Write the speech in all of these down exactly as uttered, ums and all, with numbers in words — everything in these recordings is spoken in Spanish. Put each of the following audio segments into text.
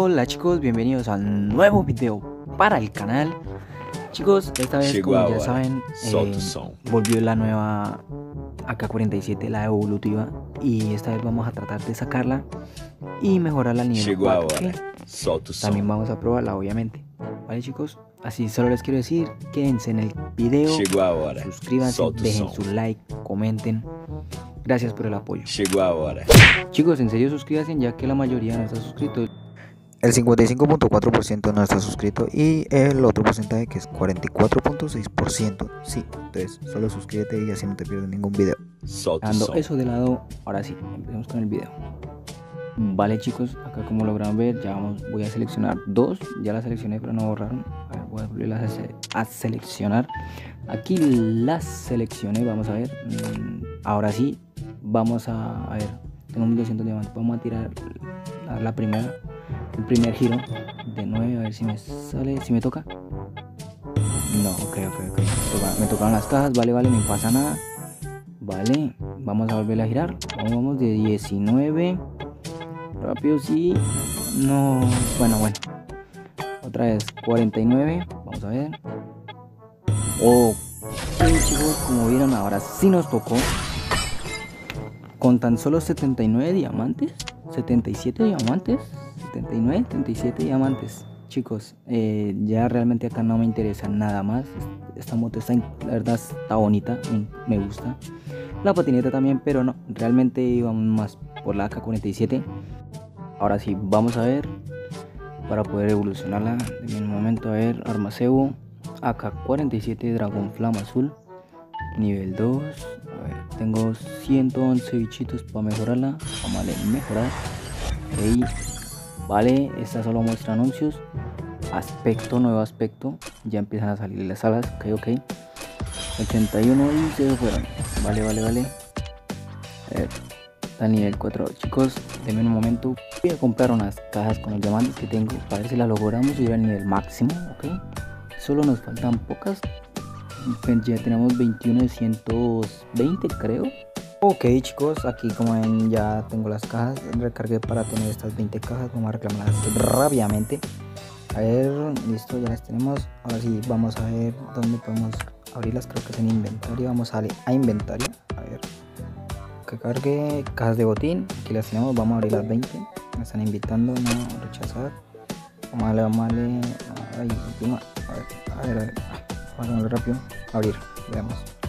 Hola chicos, bienvenidos a un nuevo video para el canal. Chicos, esta vez Chegou como a ya hora. saben, Solta eh, o som. volvió la nueva A K cuarenta y siete, la evolutiva. Y esta vez vamos a tratar de sacarla y mejorarla al nivel Chegou a cuatro, hora. ¿ok? Solta o También som. vamos a probarla, obviamente. Vale chicos, así solo les quiero decir, quédense en el video, Chegou a hora. suscríbanse, Solta o dejen som. su like, comenten. Gracias por el apoyo. Chegou a hora. Chicos, en serio suscríbanse ya que la mayoría no está suscrito. El cincuenta y cinco punto cuatro por ciento no está suscrito y el otro porcentaje, que es cuarenta y cuatro punto seis por ciento, sí. Entonces solo suscríbete y así no te pierdes ningún video. Solta o Dando som. eso de lado, ahora sí, empecemos con el video. Vale chicos, acá como lograron ver, ya vamos, voy a seleccionar dos. Ya las seleccioné pero no borraron. A ver, voy a volverlas a, se a seleccionar. Aquí las seleccioné, vamos a ver. Mm, ahora sí, vamos a, a ver, tengo mil doscientos diamantes. Vamos a tirar la, la primera, el primer giro de nueve, a ver si me sale, si me toca. No, ok, ok, ok. Me, toca, me tocaron las cajas, vale, vale, no pasa nada. Vale, vamos a volver a girar. Vamos, vamos de diecinueve. Rápido, sí. No, bueno, bueno. Otra vez, cuarenta y nueve. Vamos a ver. Oh, ok, chicos, como vieron, ahora sí nos tocó. Con tan solo setenta y nueve diamantes. setenta y siete diamantes. setenta y nueve, setenta y siete diamantes. Chicos, eh, ya realmente acá no me interesa nada más. Esta moto está, la verdad, está bonita. Me gusta. La patineta también, pero no. Realmente íbamos más por la A K cuarenta y siete. Ahora sí, vamos a ver. Para poder evolucionarla. En un momento, a ver. Armas Evo. A K cuarenta y siete Dragón Flama Azul. Nivel dos. A ver, tengo ciento once bichitos para mejorarla. Vamos a mejorar. Okay. Vale, esta solo muestra anuncios. Aspecto, nuevo aspecto. Ya empiezan a salir las alas. Ok, ok. ochenta y uno y se fueron. Vale, vale, vale. A ver, está nivel cuatro. Chicos, denme un momento. Voy a comprar unas cajas con los diamantes que tengo para ver si las logramos subir al nivel máximo. Ok. Solo nos faltan pocas. Ya tenemos veintiuno de ciento veinte, creo. Ok chicos, aquí como ven ya tengo las cajas. Recargué para tener estas veinte cajas. Vamos a reclamarlas rápidamente. A ver, listo, ya las tenemos. Ahora sí, vamos a ver dónde podemos abrirlas. Creo que es en inventario. Vamos a, a inventario. A ver, que cargue cajas de botín. Aquí las tenemos. Vamos a abrir las veinte. Me están invitando, no rechazar. Vamos a darle, vamos a darle. Ay, última. A ver, a ver, a ver. Vamos a darle rápido. Abrir, veamos.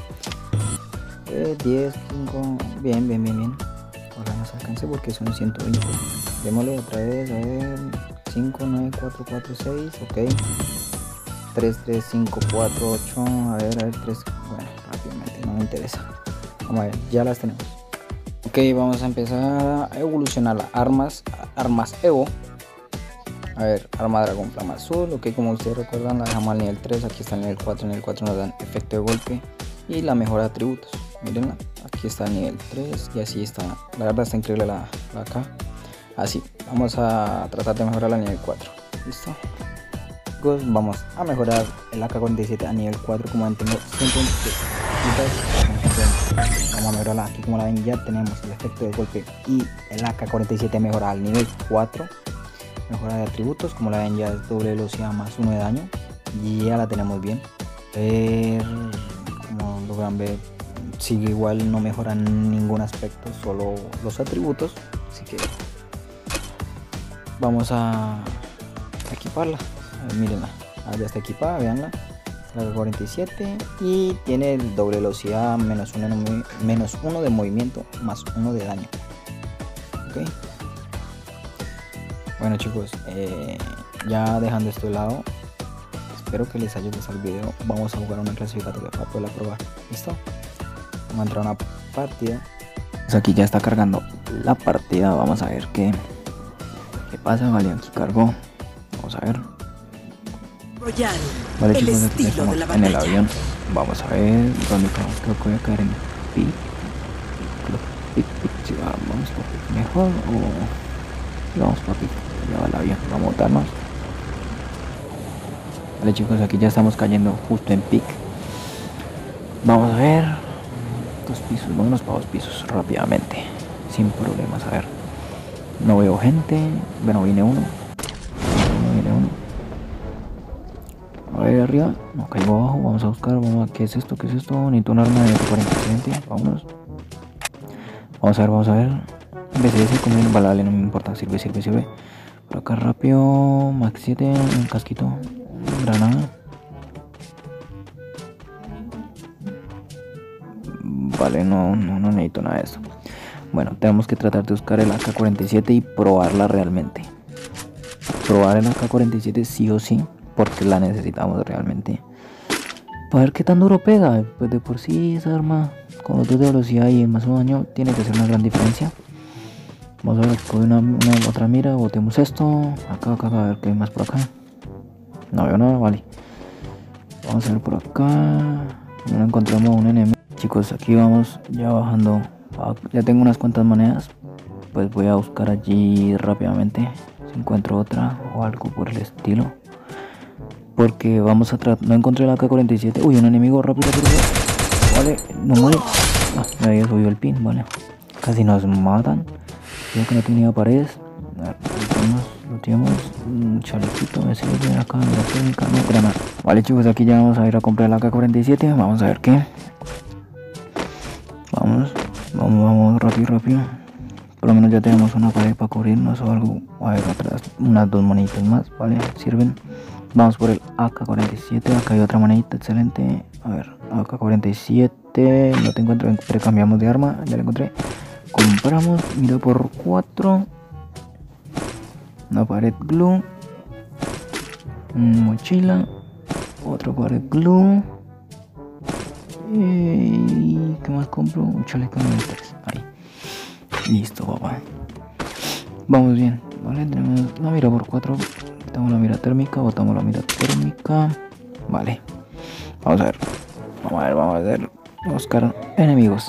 Eh, diez, cinco. Bien, bien, bien, bien. Ahora nos alcance porque son ciento veinte. Démosle otra vez. A ver. cinco, nueve, cuatro, cuatro, seis. Ok. tres, tres, cinco, cuatro, ocho. A ver, a ver, tres. Bueno, rápidamente, no me interesa. Vamos a ver, ya las tenemos. Ok, vamos a empezar a evolucionar las armas. Armas Evo. A ver, arma Dragón Flama Azul. Ok, como ustedes recuerdan, la dejamos al nivel tres. Aquí está el nivel cuatro. En el cuatro nos dan efecto de golpe y la mejora de atributos. Mírenla, aquí está el nivel tres. Y así está. La verdad está increíble la, la acá. Así, vamos a tratar de mejorarla a nivel cuatro. Listo. Chicos, vamos a mejorar el A K cuarenta y siete a nivel cuatro. Como ven, tengo ciento veinte. Vamos a mejorarla. Aquí como la ven ya tenemos el efecto de golpe y el A K cuarenta y siete mejora al nivel cuatro. Mejora de atributos, como la ven ya es doble velocidad más uno de daño. Y ya la tenemos bien. Ver, como logran ver, sigue igual, no mejora en ningún aspecto, solo los atributos. Así que vamos a equiparla. A ver, mírenla, ah, ya está equipada, veanla. La cuarenta y siete y tiene el doble velocidad, menos uno, menos uno de movimiento, más uno de daño. Ok. Bueno chicos, eh, ya dejando esto de lado, espero que les haya gustado el video. Vamos a jugar una clasificatoria para poderla probar. ¿Listo? Vamos a entrar a una partida. Pues aquí ya está cargando la partida. Vamos a ver qué, qué pasa. Vale, aquí cargó. Vamos a ver. Vale chicos, aquí estamos en el avión. Vamos a ver dónde caemos. Creo que voy a caer en pic. Pic, pic. Si vamos por pic mejor o vamos por pic. Ya va el avión. Vamos a montarnos. Vale chicos, aquí ya estamos cayendo justo en pic. Vamos a ver. Dos pisos, vámonos para dos pisos rápidamente. Sin problemas, a ver. No veo gente. Bueno, viene uno. ver arriba. No caigo abajo. Vamos a buscar. Vamos a... ¿Qué es esto? ¿Qué es esto? Necesito un arma de cuarenta y siete. Vámonos. Vamos a ver, vamos a ver. B C S con el balale, no me importa. Sirve, sirve, sirve. Por acá rápido. Max siete. Un casquito. Granada. Vale, no, no, no necesito nada de eso. Bueno, tenemos que tratar de buscar el A K cuarenta y siete y probarla realmente. Probar el A K cuarenta y siete sí o sí, porque la necesitamos realmente. Para ver qué tan duro pega. Pues de por sí esa arma con los dos de velocidad y el más uno daño tiene que ser una gran diferencia. Vamos a ver, con una, una otra mira, botemos esto. Acá, acá, acá, a ver qué hay más por acá. No veo nada, vale. Vamos a ver por acá. No encontramos un enemigo. Chicos, aquí vamos ya bajando. Ya tengo unas cuantas monedas. Pues voy a buscar allí rápidamente si encuentro otra o algo por el estilo. Porque vamos a tratar. No encontré la A K cuarenta y siete. Uy, un enemigo, rápido, rápido. Vale, no muere. Ah, me había subido el pin, vale. Casi nos matan. Creo que no tenía paredes. A ver, lo tenemos. Un chalequito. Me sirve acá. La técnica, no, granada. Vale, chicos, aquí ya vamos a ir a comprar la A K cuarenta y siete. Vamos a ver qué. Vamos, vamos, vamos, rápido, rápido. Por lo menos ya tenemos una pared para cubrirnos o algo. A ver, atrás, unas dos moneditas más, ¿vale? Sirven. Vamos por el A K cuarenta y siete. Acá hay otra monedita, excelente. A ver, A K cuarenta y siete. No te encuentro, cambiamos de arma. Ya la encontré. Compramos, mira por cuatro. Una pared glue. Mochila. Otra pared glue. Y ¿qué más compro? Un chaleco de tres. Ahí. Listo, papá. Vamos bien. Vale, tenemos la mira por cuatro. Botamos la mira térmica. Botamos la mira térmica. Vale. Vamos a ver. Vamos a ver, vamos a ver. Buscar enemigos.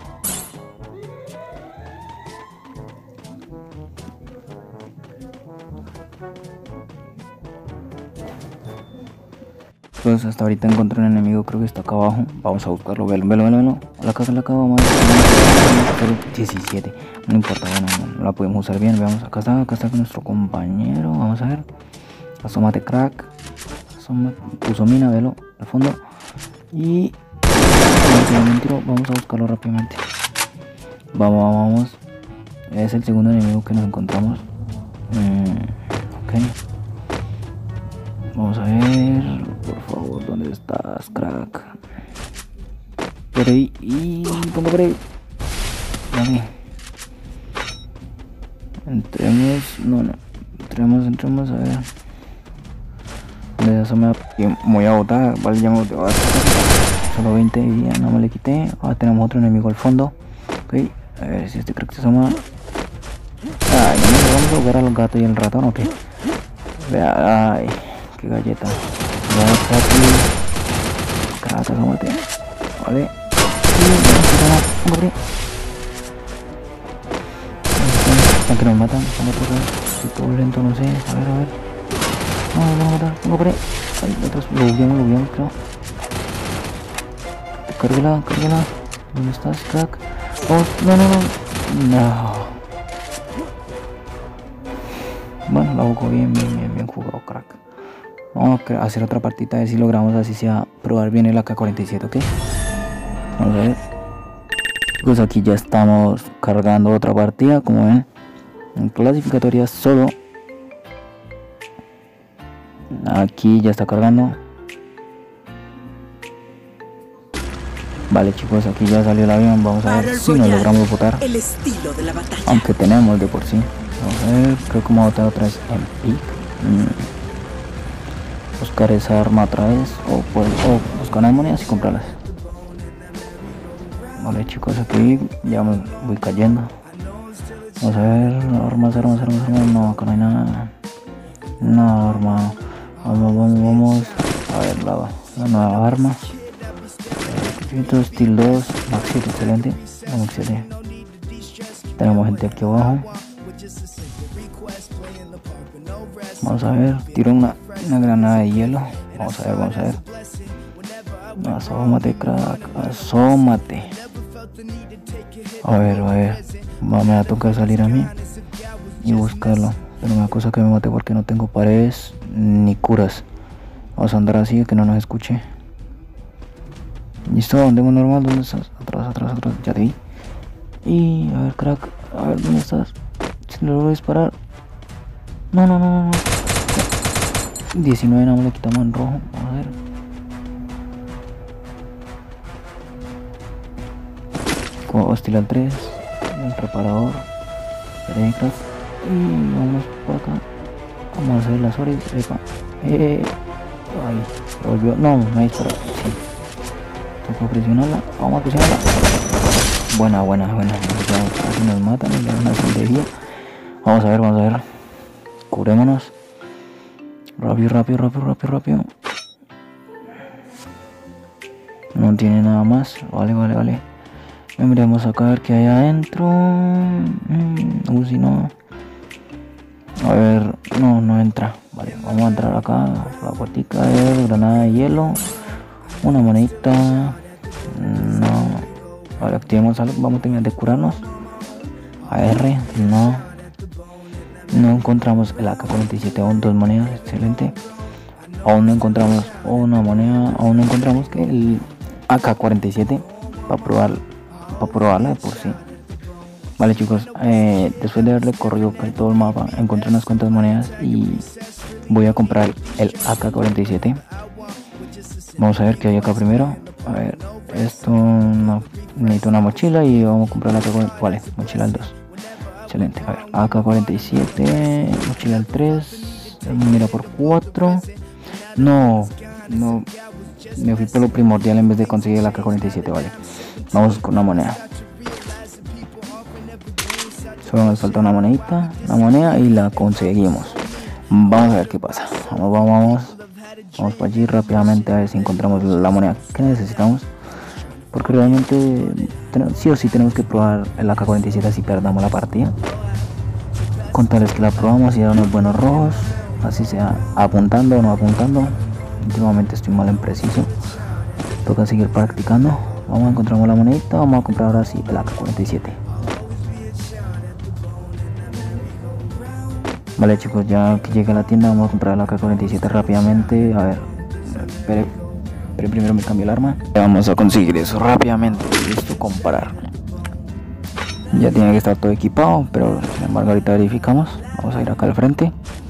Pues hasta ahorita encontré un enemigo, creo que está acá abajo. Vamos a buscarlo, velo, velo, velo, velo. A la casa, a la casa, vamos a ver. diecisiete, no importa, bueno, no, no la podemos usar bien. Veamos, acá está, acá está con nuestro compañero. Vamos a ver. Asómate, crack. Asómate, puso mina, velo, al fondo. Y vamos a buscarlo rápidamente. Vamos, vamos, vamos. Es el segundo enemigo que nos encontramos. Mm, ok. Vamos a ver, por favor, ¿dónde estás, crack? Por ahí, y pongo por ahí. Vale. Entremos, no, no. Entremos, entremos, a ver. De eso me voy a botar, vale, ya me voy a botar. Solo veinte y ya no me le quité. Ahora tenemos otro enemigo al fondo. Ok, a ver si este crack se asoma. Ay, no nos vamos a jugar a los gatos y el ratón, ok. Vea, ay. Qué galleta. Ya está aquí. Crack, asómate. Vale. Están que nos matan. Estoy todo lento, no sé. A ver, a ver. No, no, no, no. Pongo por ahí. Ay, otros. Lo bugueamos, lo bugueamos, creo. Cárguela, cárguela. ¿Dónde estás, crack? Oh, no, no, no. No. Bueno, la jugó bien, bien, bien, bien jugado, crack. Vamos a hacer otra partita a ver si logramos así sea probar bien el A K cuarenta y siete, ok. Vamos a ver. Pues aquí ya estamos cargando otra partida, como ven. En clasificatoria solo. Aquí ya está cargando. Vale, chicos, aquí ya salió el avión. Vamos a ver si nos logramos botar. El estilo de la batalla. Aunque tenemos de por sí. Vamos a ver, creo que vamos a botar otra vez en pick. Mm. Buscar esa arma otra vez o, pues, o buscar unas monedas y comprarlas. Vale, chicos, aquí ya me voy cayendo. Vamos a ver, armas, armas, armas, armas. No, acá no hay nada. No, arma. Vamos, vamos, vamos. A ver, la, la nueva arma. Eh, Steel dos, Max siete, excelente. Max siete. Tenemos gente aquí abajo. Vamos a ver, tiro una, una granada de hielo. Vamos a ver, vamos a ver. Asómate, crack, asómate. A ver, a ver. Va, me va a tocar salir a mí y buscarlo. Pero una cosa que me mate porque no tengo paredes ni curas. Vamos a andar así que no nos escuche. Listo, andemos normal. ¿Dónde estás? Atrás, atrás, atrás. Ya te vi. Y a ver, crack. A ver, ¿dónde estás? Si no lo voy a disparar. No, no, no, no. diecinueve nada más le quitamos en rojo. Vamos a ver. Como hostil al tres. El preparador. Crack. Y vamos por acá. Vamos a hacer las horas. Epa. Eh. Ay, volvió. No, no hay disparado. Sí. Tengo que presionarla. Vamos a presionarla. Buena, buena, buena. Casi nos matan. Nos dan una de Vamos a ver, vamos a ver. Cubrémonos. Rápido, rápido, rápido, rápido, rápido. No tiene nada más. Vale, vale, vale. Miremos acá a ver qué hay adentro. Mm, uh, si no. A ver, no, no entra. Vale, vamos a entrar acá. La puertica de granada de hielo. Una monedita. No. Vale, activemos algo. Vamos a terminar de curarnos. A R, no. No encontramos el A K cuarenta y siete, aún dos monedas, excelente. Aún no encontramos una moneda, aún no encontramos que el A K cuarenta y siete para probar, para probarla de por sí. Vale chicos, eh, después de haberle corrido todo el mapa, encontré unas cuantas monedas y voy a comprar el A K cuarenta y siete. Vamos a ver qué hay acá primero. A ver, esto no, necesito una mochila y vamos a comprar la A K cuarenta y siete. Vale, mochila al dos. Excelente, a ver, A K cuarenta y siete, mochila al tres, mira por cuatro. No, no, me fui por lo primordial en vez de conseguir el A K cuarenta y siete, vale. Vamos con una moneda. Solo nos falta una monedita, una moneda y la conseguimos. Vamos a ver qué pasa. Vamos, vamos, vamos. Vamos para allí rápidamente a ver si encontramos la moneda que necesitamos. Porque realmente sí o sí tenemos que probar el A K cuarenta y siete si perdamos la partida. Con tales que la probamos y dar unos buenos rojos. Así sea apuntando o no apuntando. Últimamente estoy mal en preciso. Toca seguir practicando. Vamos a encontrar la monedita. Vamos a comprar ahora sí el A K cuarenta y siete. Vale chicos, ya que llegue a la tienda vamos a comprar el A K cuarenta y siete rápidamente. A ver, espere, espere primero me cambio el arma. Vamos a conseguir eso rápidamente. Listo, comparar. Ya tiene que estar todo equipado, pero sin embargo ahorita verificamos. Vamos a ir acá al frente.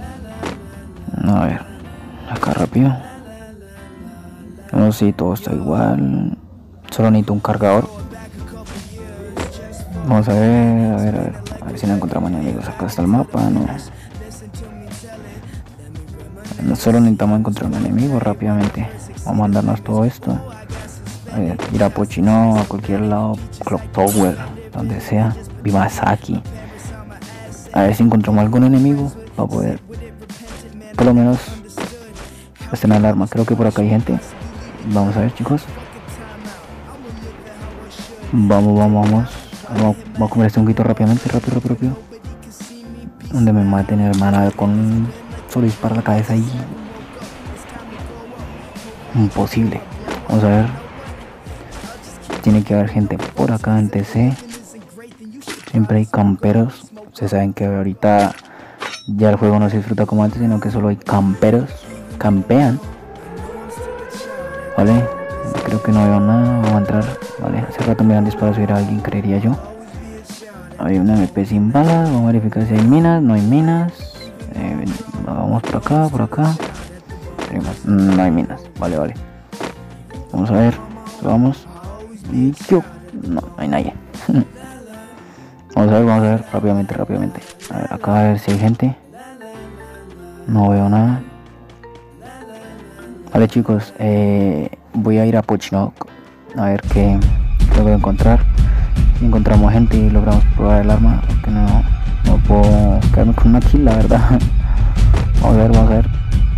A ver, acá rápido. No sé si todo está igual. Solo necesito un cargador. Vamos a ver, a ver, a ver. A ver si no encontramos enemigos. Acá está el mapa, no. No solo necesitamos encontrar un enemigo rápidamente. Vamos a andarnos todo esto. A ver, ir a Pochino, a cualquier lado, Clock Tower, donde sea, Vimasaki. A ver si encontramos algún enemigo para poder, por lo menos, estrenar el arma. Creo que por acá hay gente. Vamos a ver, chicos. Vamos, vamos, vamos. Vamos, vamos a comer este honguito rápidamente, rápido, rápido, rápido. Donde me maten, hermana, con solo disparar la cabeza ahí. Imposible. Vamos a ver. Tiene que haber gente por acá en T C. Siempre hay camperos. Ustedes saben que ahorita ya el juego no se disfruta como antes, sino que solo hay camperos. Campean. Vale. Creo que no veo nada. Vamos a entrar. Vale. Hace rato me han disparado si era alguien, creería yo. Hay una M P sin balas. Vamos a verificar si hay minas. No hay minas. Eh, vamos por acá, por acá. No hay minas. Vale, vale. Vamos a ver. Vamos. Y yo. No, no hay nadie. Vamos a ver, vamos a ver. Rápidamente, rápidamente. A ver, acá a ver si hay gente. No veo nada. Vale, chicos. Eh, voy a ir a Pochinok. A ver qué, qué voy a encontrar. Si encontramos gente y logramos probar el arma. Porque no, no puedo quedarme con una kill, la verdad. Vamos a ver, vamos a ver.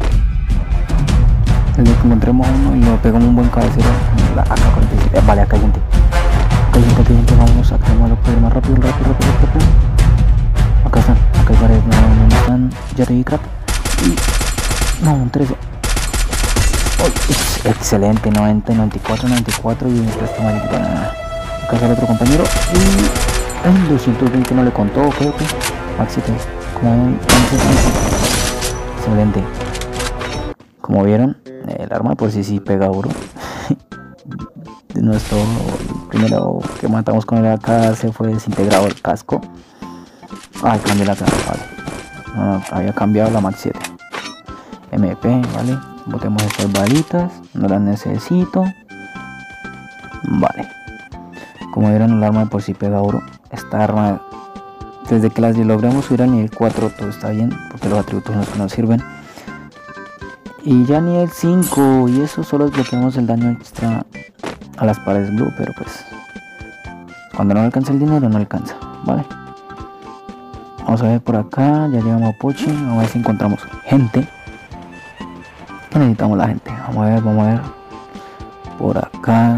Desde que encontremos uno y lo pegamos un buen cabecero. La A K cuarenta y siete. Eh, vale, acá hay gente. Acá hay gente, acá hay gente. Vamos a activarlo más rápido, rápido, rápido, rápido. Acá están, acá hay varios. No, no, no están. Ya te vi, crack. Y... no, un trece. Oh, ex excelente, noventa, noventa y cuatro, noventa y cuatro y un resto mal. Acá sale otro compañero. Y... ay, doscientos veinte no le contó, creo que. Maxi, como un... excelente. Como vieron, el arma por sí sí pega duro. Nuestro primero que matamos con el A K se fue desintegrado el casco. Ay, cambié la cara, vale. No, no, había cambiado la Max siete. M P, vale. Botemos estas balitas, no las necesito. Vale. Como vieron, el arma de por sí pega oro. Esta arma, desde que las logramos subir al nivel cuatro, todo está bien, porque los atributos no nos sirven. Y ya nivel cinco, y eso solo desbloqueamos el daño extra a las paredes blue, pero pues cuando no alcanza el dinero no alcanza, vale. Vamos a ver por acá, ya llegamos a Pochi, vamos a ver si encontramos gente. ¿Qué necesitamos la gente? Vamos a ver, vamos a ver por acá.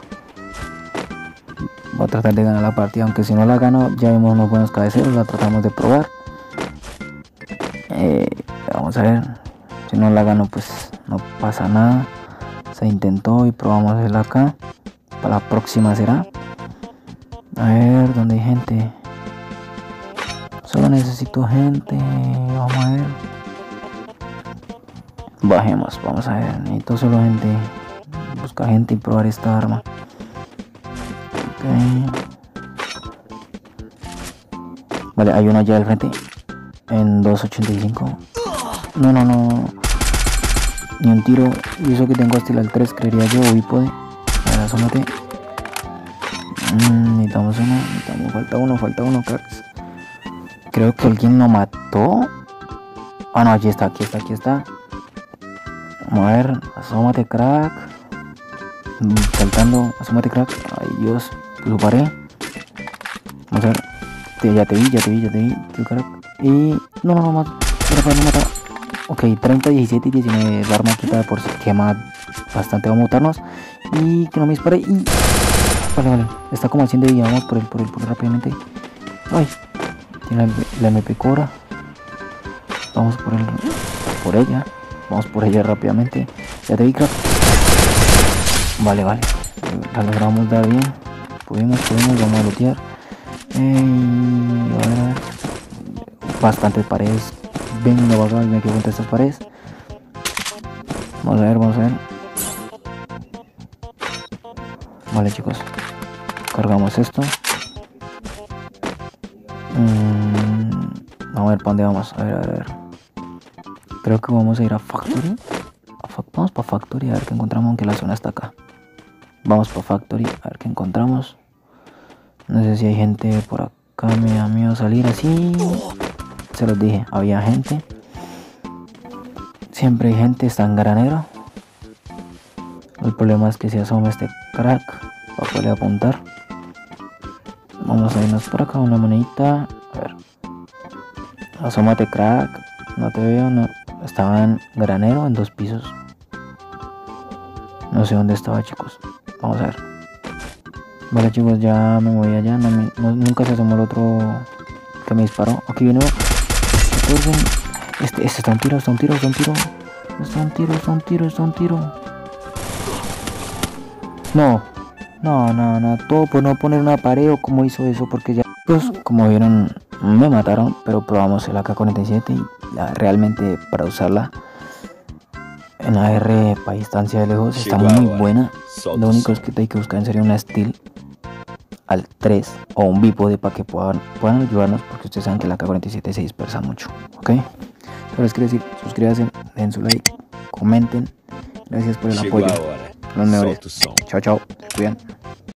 Voy a tratar de ganar la partida, aunque si no la gano ya vemos unos buenos cabeceros, la tratamos de probar. Eh, vamos a ver, si no la gano pues no pasa nada. Se intentó y probamos el acá. Para la próxima será. A ver, ¿dónde hay gente? Solo necesito gente. Vamos a ver. Bajemos, vamos a ver. Necesito solo gente. Buscar gente y probar esta arma. Okay. Vale, hay uno allá al frente. En dos ochenta y cinco. No, no, no. Ni un tiro. Y eso que tengo hasta el tres, creería yo. O bípode. A ver, asómate. Mm, necesitamos uno. Necesitamos, falta uno, falta uno, cracks. Creo que alguien lo mató. Ah, no, aquí está, aquí está, aquí está. Vamos a ver. Asómate, crack. Saltando. Asómate, crack. Ay, Dios. Lo paré. Vamos a ver. Te, ya te vi, ya te vi, ya te vi. Tu crack. Y... No, no, no, no. No, no mata. Ok, treinta, diecisiete y diecinueve. La arma quita por si quema bastante. Vamos a mutarnos. Y que no me dispare. Y... Vale, vale. Está como al cien de vida. Vamos por él, por él, por él rápidamente. Ay. Tiene la, la M P Cobra. Vamos por él. Por ella. Vamos por ella rápidamente. Ya te vi, crack. Vale, vale. La logramos dar bien. Pudimos, pudimos. Vamos a lootear. Eh, a ver, a ver. Bastantes paredes. Venga, vaga, me quedo entre estas paredes. Vamos a ver, vamos a ver. Vale, chicos. Cargamos esto. Mm, vamos a ver para dónde vamos. A ver, a ver, a ver. Creo que vamos a ir a Factory. A fa vamos para Factory a ver qué encontramos, aunque la zona está acá. Vamos para Factory a ver qué encontramos. No sé si hay gente por acá. Me da miedo salir así. Se los dije, había gente. Siempre hay gente, está en granero. El problema es que si asoma este crack para poder apuntar. Vamos a irnos por acá, una monedita. A ver. Asómate, crack. No te veo, no. Estaba en granero, en dos pisos. No sé dónde estaba, chicos. Vamos a ver. Vale, chicos, ya me voy allá. No me, no, nunca se asomó el otro que me disparó. Aquí viene. Este, este está un tiro, está un tiro, está un tiro. Está un tiro, está un tiro, está un tiro. No, no, no, no. Todo por no poner una pared o cómo hizo eso, porque ya. Pues, como vieron, me mataron, pero probamos el A K cuarenta y siete y la, realmente para usarla en A R para distancia de lejos está muy buena. Lo único es que hay que buscar en serio una Steel al tres o un bípode para que puedan, puedan ayudarnos, porque ustedes saben que la A K cuarenta y siete se dispersa mucho, ¿ok? Pero les quiero decir, suscríbanse, den su like, comenten. Gracias por el apoyo. Los mejores. Chao, chao. Se cuidan.